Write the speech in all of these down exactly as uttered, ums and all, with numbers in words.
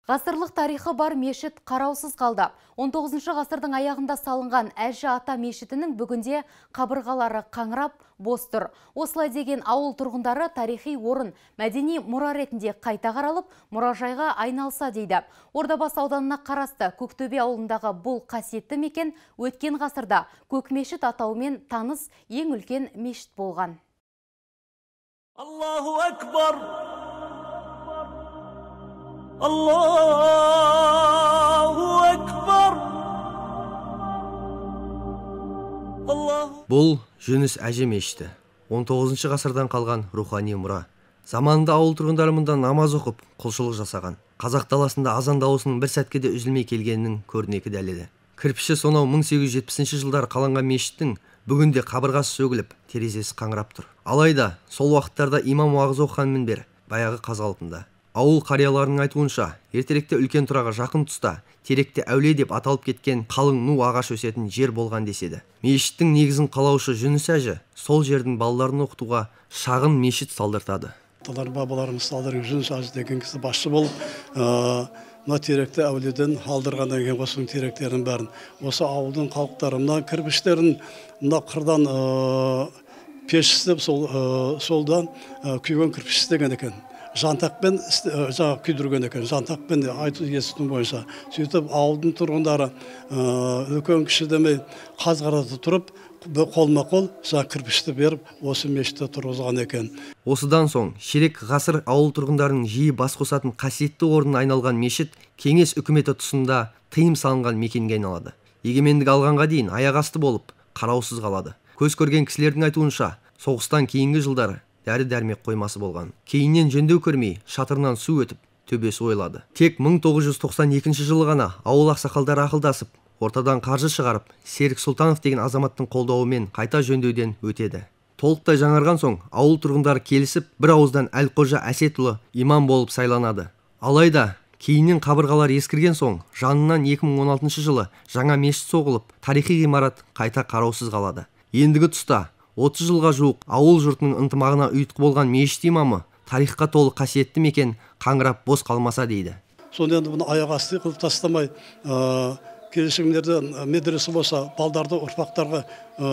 Ғасырлық тарихы бар мешіт қараусыз қалды. он тоғызыншы ғасырдың аяғында салынған Әжі Ата мешітінің бүгінде қабырғалары қаңырап, бос тұр. Осылай деген ауыл тұрғындары тарихи орын мәдени мұра ретінде қайта қаралып, мұражайға айналса дейді. Ордабасы ауданына қарасты Көктөбе ауылындағы бұл қасиетті мекен өткен ғасырда Көк мешіт атауымен таныс ең үлкен мешіт болған. Аллаху акбар! Аллаху акбар! Бұл Жүніс Әже мешіті. он тоғызыншы ғасырдан қалған рухани мұра. Заманында ауыл тұрғындары мұнда намаз оқып, құлшылық жасаған. Қазақ даласында азан дауысының бір сәтке де үзілмей келгенінің көрнекі дәлелі. Кірпіші сонау мың сегіз жүз жетпісінші жылдары қаланған мешіттің бүгінде қабырғасы сөгіліп, терезесі қаңырап тұр. Алайда, сол уақыттарда имам уағыз оқығанмен бер, баяғы қазалпында. Ауыл қарияларының айтуынша, ертеректе үлкен тұраға жақын тұста, теректе әулие деп аталып кеткен қалың ну ағаш өсетін жер болған деседі. Мешіттің негізін қалаушы Жүніс Әжі сол жердің балаларын оқытуға шағын мешіт салдыртады. Талар бабаларымыз салдырған Жүніс Әжі деген кісі басшы болып, мына теректі әулиеден алдырған деген осының теректерін бәрін. Осы ауылдың халықтарынан кірпіштерін мына қырдан пеш істеп, солдан күйген кірпіш істеген екен. Жантақпен жаңа күйдірген екен, жантақпен айту естінің бойынша. Сөйтіп ауылдың тұрғындары үлкен кіші демей қазғарады тұрып, қолма-қол жаңа кірпішті беріп, осы мешітті тұрғызған екен. Осыдан соң, ширек ғасыр ауыл тұрғындарының жиі бас қосатын қасиетті орнына айналған мешіт кеңес үкіметі тұсында тыйым салынған мекенге айналады. Егемендік алғанға дейін аяқ асты болып, қараусыз қалады. Көз көрген кісілердің айтуынша, соғыстан кейінгі жылдары дәрі-дәрмек қоймасы болған. Кейіннен жөндеу көрмей, шатырынан су өтіп, төбесі ойылады. Тек мың тоғыз жүз тоқсан екінші жылы ғана ауыл ақсақалдары ақылдасып, ортадан қаржы шығарып, Серік Сұлтанов деген азаматтың қолдауымен қайта жөндеуден өтеді. Толықтай жаңарған соң, ауыл тұрғындары келісіп, бір ауыздан Әлқожа Әсетұлы имам болып сайланады. Алайда, кейіннен қабырғалар ескірген соң, жанынан екі мың он алтыншы жылы жаңа мешіт соғылып, тарихи ғимарат қайта қараусыз қалады. Ендігі тұста отыз жылға жуық ауыл жұртының ынтымағына ұйытқы болған мешіт имамы тарихқа толы қасиетті мекен қаңырап бос қалмаса дейді. Сонда енді бұны аяқ асты қылып тастамай, келешегімдерде медресе болса, балдарды ұрпақтарға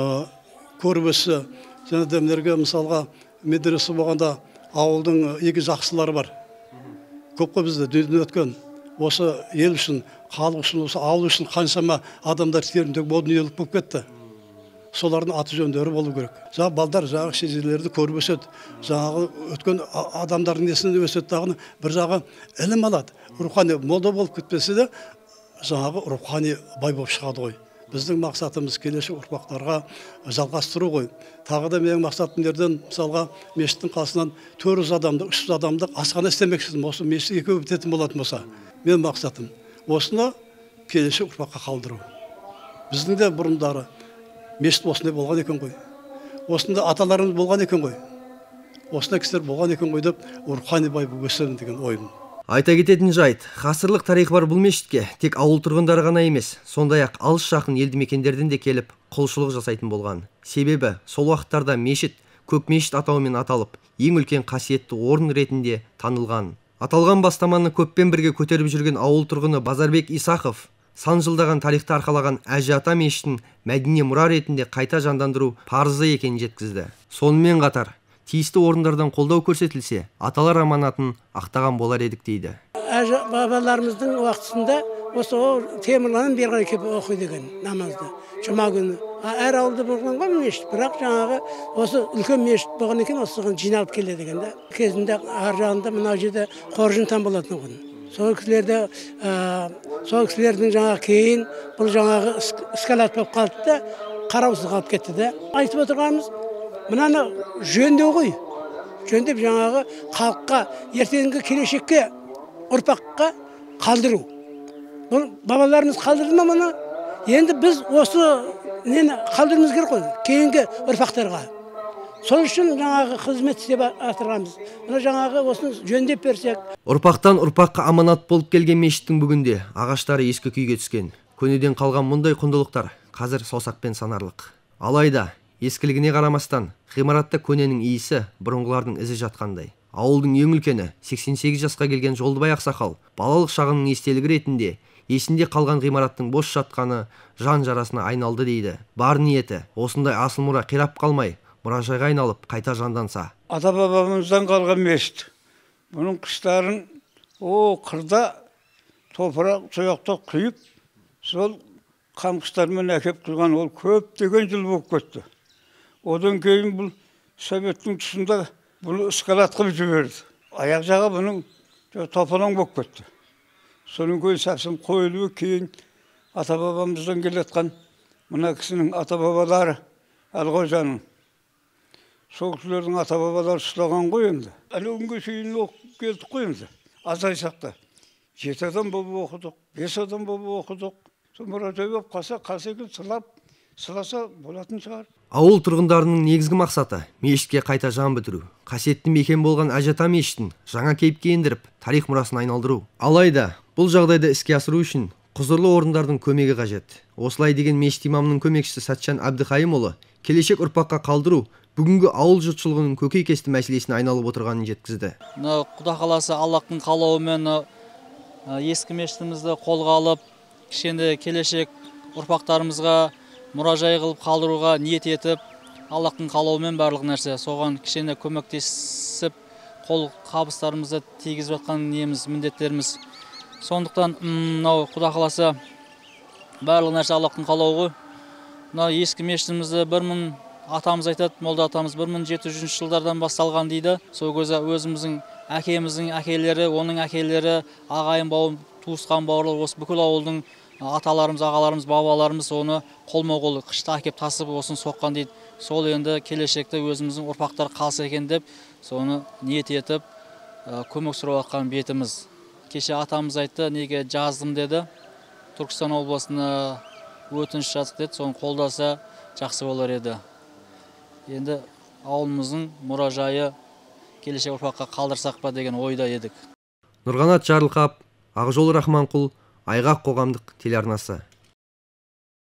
көріп өссе, және демлерге мысалға медресе болғанда ауылдың екі жақсылары бар. Көп қой бізде дүниеден өткен. Осы ел үшін, халық үшін, осы ауыл үшін қаншама адамдар терімдегі бұл дүниелік болып кетті. Солардың аты жөндері болу керек. Жаңағы балдар жаңағы шежірелерді көріп өседі. Жаңағы өткен адамдардың несінде өседі дағыны бір жағы ілім алады. Рухани молда болып кетпесе де, жаңағы рухани бай болып шығады ғой. Біздің мақсатымыз келешек ұрпақтарға жалғастыру ғой. Тағы да менің мақсатымдерден мысалға мешіттің қасынан төрт жүз адамды, үш жүз адамды асхана істемекшісін. Осы мешіт екеу бітетін болатын болса, менің мақсатым осыны келешек ұрпаққа қалдыру. Біздің де бұрындары мешіт осындай болған екен ғой. Осында аталарымыз болған екен ғой. Осындай кісілер болған екен ғой деп, рухани бай болып өсемін деген ойым. Айта кететін жайт, ғасырлық тарихы бар бұл мешітке тек ауыл тұрғындары ғана емес, сондай-ақ алыс жақын елді мекендерден де келіп, құлшылық жасайтын болған. Себебі сол уақыттарда мешіт Көк мешіт атауымен аталып, ең үлкен қасиетті орын ретінде танылған. Аталған бастаманы көппен бірге көтеріп жүрген ауыл тұрғыны Базарбек Исақов сан жылдаған тарихты арқалаған Әжі Ата мешітін мәдени мұра ретінде қайта жандандыру парызы екенін жеткізді. Сонымен қатар, тиісті орындардан қолдау көрсетілсе, аталар аманатын ақтаған болар едік дейді. Әжі бабаларымыздың уақытысында осы темірланын берген кеп оқиды екен намазды, жұма күні. Әр ауылда болған ғой мешіт, бірақ жаңағы осы үлкен мешіт болған екен, осыған жиналып келеді екен да. Кезінде ар жағында мына жерде қоржынтан болатын ғой. Сол кісілерді, сол кісілердің жаңағы кейін бұл жаңағы іскалат болып қалды да, қараусыз қалып кетті да. Айтып отырғанымыз, мынаны жөндеу ғой. Жөндеп жаңағы халыққа, ертеңгі келешекке, ұрпаққа қалдыру. Бұл бабаларымыз қалдырды ма мұны? Енді біз осы нені қалдырмыз керек қой, кейінгі ұрпақтарға. Сол үшін жаңағы қызмет істеп атырғанбыз. Мұны жаңағы осыны жөндеп берсек. Ұрпақтан ұрпаққа аманат болып келген мешіттің бүгінде ағаштары ескі күйге түскен. Көнеден қалған мұндай құндылықтар қазір саусақпен санарлық. Алайда, ескілігіне қарамастан, ғимаратта көненің иісі бұрынғылардың ізі жатқандай. Ауылдың ең үлкені сексен сегіз жасқа келген Жолдыбай ақсақал балалық шағының естелігі ретінде есінде қалған ғимараттың бос жатқаны жан жарасына айналды дейді. Бар ниеті осындай асыл мұра қирап қалмай, мұражайға айналып қайта жанданса. Ата-бабамыздан қалған мешіт. Бұның қыштарын о қырда топырақ сояқтап құйып, сол қамқыштармен әкеп қылған ол көптеген жыл болып кетті. Одан кейін бұл советтің тұсында бұл ысқалат қылып жіберді. Аяқ жағы бұның топалаң болып кетті. Соның кейін сәпсім қойылуы, кейін ата-бабамыздан келетқан мына кісінің ата-бабалары Әлғожаның. Сол кісілердің ата-бабалары сұлаған ғой енді. Әлі күнге шейін оқып келдік қой енді. Азайсақ та. Жеті адам болып оқыдық, бес адам болып оқыдық. Сол мұражай болып қалса, қалса екен сылап, сыласа болатын шығар. Ауыл тұрғындарының негізгі мақсаты мешітке қайта жан бітіру. Қасиетті мекен болған Әжі-ата мешітін жаңа кейіпке ендіріп, тарих мұрасын айналдыру. Алайда, бұл жағдайды іске асыру үшін құзырлы орындардың көмегі қажет. Осылай деген мешіт имамының көмекшісі Сәтжан Әбдіқайымұлы келешек ұрпаққа қалдыру бүгінгі ауыл жұртшылығының көкейкесті мәселесіне айналып отырғанын жеткізді. Құда қаласы Аллахтың қалауымен ескі мешітімізді қолға алып, кішкентай келешек ұрпақтарымызға мұражай қылып қалдыруға ниет етіп, Аллахтың қалауымен барлық нәрсе соған кішкене көмектесіп, қол қабыстарымызды тигізіп жатқан неміз, міндеттеріміз. Сондықтан, мынау Құда қаласы барлық нәрсе Аллахтың қалауы. Мынау ескі мешітімізді бір мың атамыз айтады, молда атамыз бір мың жеті жүзінші жылдардан басталған дейді. Сол көзі өзіміздің әкеміздің әкелері, оның әкелері, ағайын бауыр, туысқан бауырлар, осы бүкіл ауылдың аталарымыз, ағаларымыз, бабаларымыз оны қолма-қол қышта әкеп тасып осын соққан дейді. Сол енді келешекте өзіміздің ұрпақтар қалса екен деп, соны ниет етіп, көмек сұрап жатқан бетіміз. Кеше атамыз айтты, неге жаздым деді. Түркістан облысына өтініш жаздық деді, соны қолдаса жақсы болар еді. Енді ауылымыздың мұражайы келешек ұрпаққа қалдырсақ па деген ойда едік. Нұрғанат Жарылқап, Ақжол Рахманқұл, Айғақ қоғамдық телеарнасы.